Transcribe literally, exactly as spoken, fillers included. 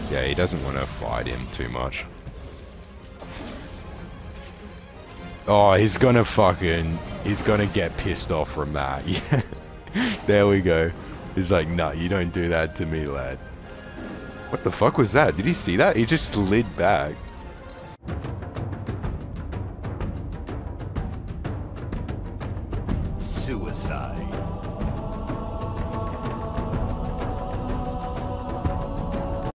Yeah, he doesn't want to fight him too much. Oh, he's gonna fucking... He's gonna get pissed off from that. Yeah. There we go. He's like, nah, you don't do that to me, lad. What the fuck was that? Did you see that? He just slid back. Suicide.